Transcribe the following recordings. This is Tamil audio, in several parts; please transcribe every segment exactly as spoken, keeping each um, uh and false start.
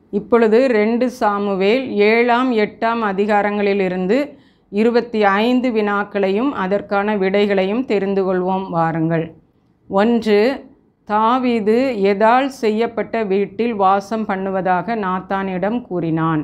இப்பொழுது ரெண்டு சாமுவேல் ஏழாம் எட்டாம் அதிகாரங்களிலிருந்து இருபத்தி ஐந்து வினாக்களையும் அதற்கான விடைகளையும் தெரிந்து கொள்வோம் வாருங்கள். ஒன்று, தாவீது எதால் செய்யப்பட்ட வீட்டில் வாசம் பண்ணுவதாக நாத்தானிடம் கூறினான்?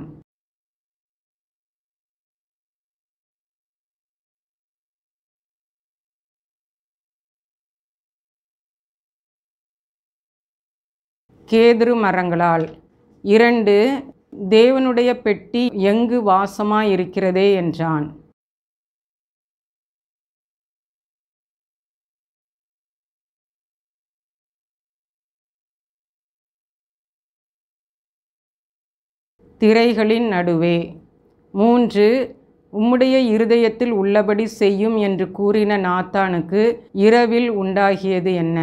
கேதுரு மரங்களால். இரண்டு, தேவனுடைய பெட்டி எங்கு வாசமாயிருக்கிறதே என்றான்? திரைகளின் நடுவே. மூன்று, உம்முடைய இருதயத்தில் உள்ளபடி செய்யும் என்று கூறின நாத்தானுக்கு இரவில் உண்டாகியது என்ன?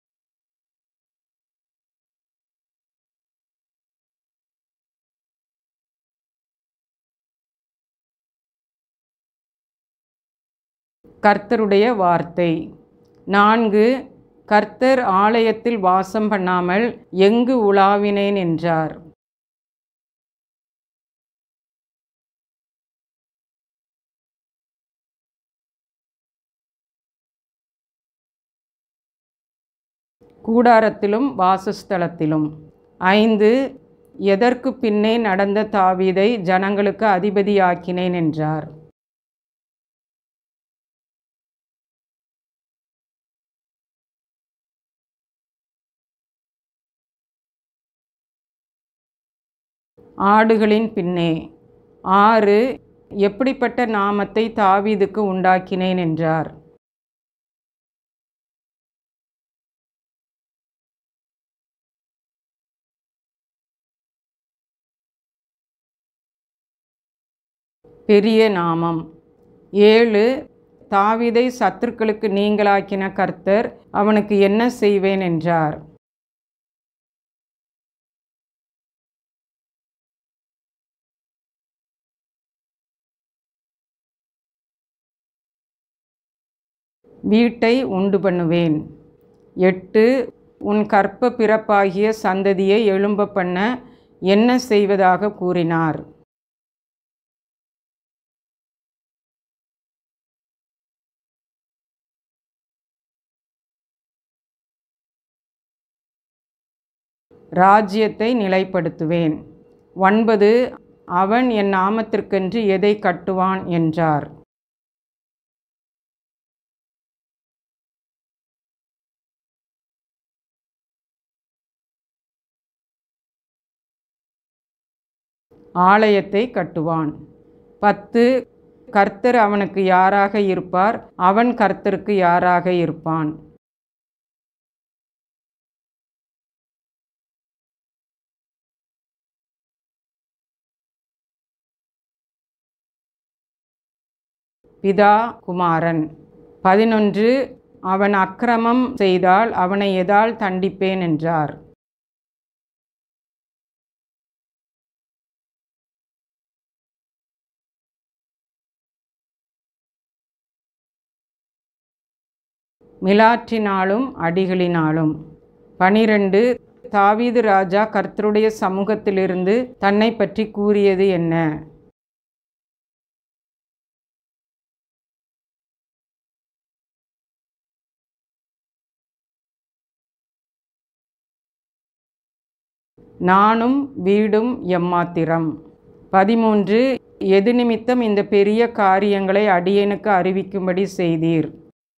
கர்த்தருடைய வார்த்தை. நான்கு, கர்த்தர் ஆலயத்தில் வாசம் பண்ணாமல் எங்கு உலாவினேன் என்றார்? கூடாரத்திலும் வாசஸ்தலத்திலும். ஐந்து, எதற்கு பின்னே நடந்த தாவீதை ஜனங்களுக்கு அதிபதியாக்கினேன் என்றார்? ஆடுகளின் பின்னே. ஆறு, எப்படிப்பட்ட நாமத்தை தாவீதுக்கு உண்டாக்கினேன் என்றார்? பெரிய நாமம். ஏழு, தாவீதை சத்துருக்களுக்கு நீங்களாக்கின கர்த்தர் அவனுக்கு என்ன செய்வேன் என்றார்? வீட்டை உண்டு பண்ணுவேன். எட்டு, உன் கற்ப பிறப்பாகிய சந்ததியை எழும்ப பண்ண என்ன செய்வதாக கூறினார்? ராஜ்யத்தை நிலைப்படுத்துவேன். ஒன்பது, அவன் என் நாமத்திற்கென்று எதை கட்டுவான் என்றார்? ஆலயத்தை கட்டுவான். பத்து, கர்த்தர் அவனுக்கு யாராக இருப்பார்? அவன் கர்த்தருக்கு யாராக இருப்பான்? பிதா குமாரன். பதினொன்று, அவன் அக்கிரமம் செய்தால் அவனை எதால் தண்டிப்பேன் என்றார்? மிலாற்றினாலும் அடிகளினாலும். பனிரெண்டு, தாவீது ராஜா கர்த்தருடைய சமூகத்திலிருந்து தன்னை பற்றி கூறியது என்ன? நானும் வீடும் எம்மாத்திரம். பதிமூன்று, எது நிமித்தம் இந்த பெரிய காரியங்களை அடியேனுக்கு அறிவிக்கும்படி செய்தீர்?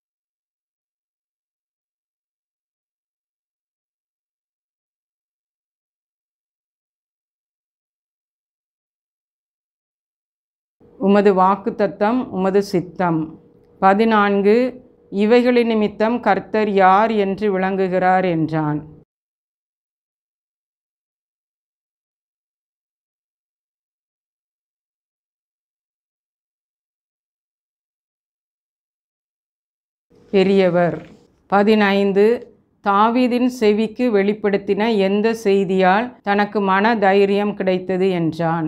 உமது வாக்குத்தத்தம் உமது சித்தம். பதினான்கு, இவைகளின் நிமித்தம் கர்த்தர் யார் என்று விளங்குகிறார் என்றான்? பெரியவர். பதினைந்து, தாவீதின் செவிக்கு வெளிப்படுத்தின எந்த செய்தியால் தனக்கு மன தைரியம் கிடைத்தது என்றான்?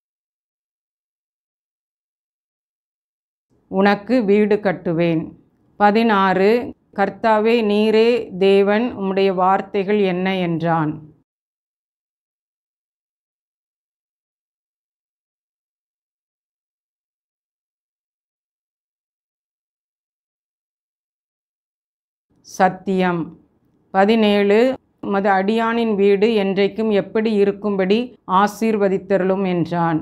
உனக்கு வீடு கட்டுவேன். பதினாறு. கர்த்தாவே, நீரே தேவன், உம்முடைய வார்த்தைகள் என்ன என்றான். சத்தியம். பதினேழு. உமது அடியானின் வீடு என்றைக்கும் எப்படி இருக்கும்படி ஆசீர்வதித்தருளும் என்றான்.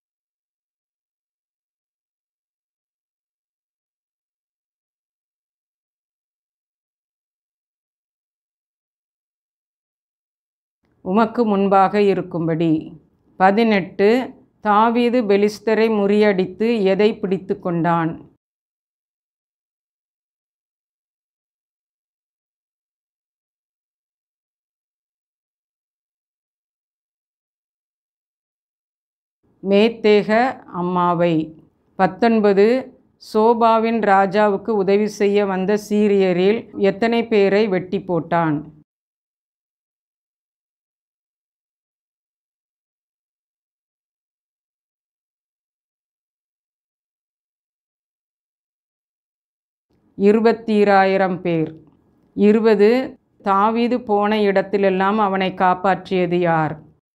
உமக்கு முன்பாக இருக்கும்படி. பதினெட்டு. தாவீது பெலிஸ்தரை முறியடித்து எதை பிடித்து கொண்டான். மேத்தேக அம்மாவை. பத்தொன்பது. சோபாவின் ராஜாவுக்கு உதவி செய்ய வந்த சீரியரில் எத்தனை பேரை வெட்டி போட்டான். இருபத்தீராயிரம் பேர். இருபது. தாவீது போன இடத்திலெல்லாம் அவனை காப்பாற்றியது யார்.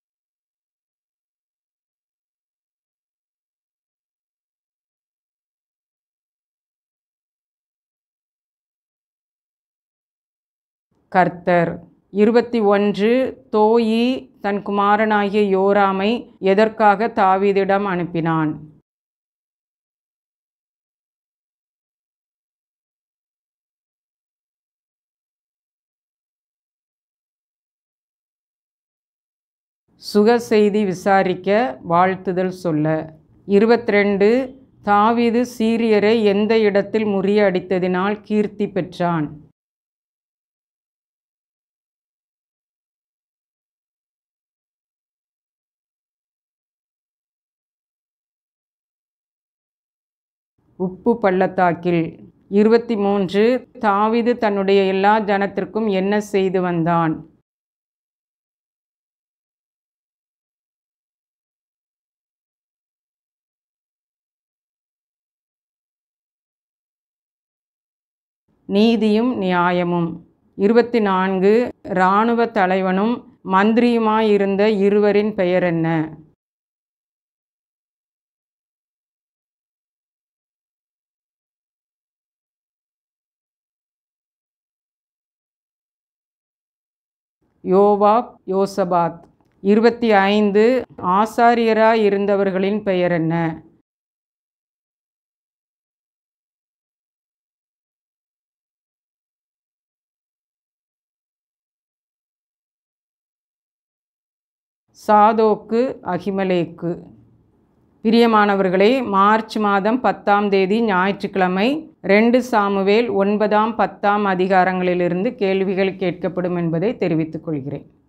கர்த்தர். இருபத்தி ஒன்று. தோயி தன் குமாரனாகிய யோராமை எதற்காக தாவீதிடம் அனுப்பினான். சுக செய்தி விசாரிக்க, வாழ்த்துதல் சொல்ல. இருபத்தி ரெண்டு. தாவீது சீரியரை எந்த இடத்தில் முறியடித்ததினால் கீர்த்தி பெற்றான். உப்பு பள்ளத்தாக்கில். இருபத்தி மூன்று. தாவீது தன்னுடைய எல்லா ஜனத்திற்கும் என்ன செய்து வந்தான். நீதியும் நியாயமும். இருபத்தி நான்கு. இராணுவ தலைவனும் மந்திரியுமாயிருந்த இருவரின் பெயர் என்ன. யோவாப், யோசபாத். இருபத்தி ஐந்து. ஆசாரியராய் இருந்தவர்களின் பெயர் என்ன. சாதோக்கு, அகிமலேக்கு. பிரியமானவர்களே, மார்ச் மாதம் பத்தாம் தேதி ஞாயிற்றுக்கிழமை ரெண்டு சாமுவேல் ஒன்பதாம் பத்தாம் அதிகாரங்களிலிருந்து கேள்விகள் கேட்கப்படும் என்பதை தெரிவித்துக் கொள்கிறேன்.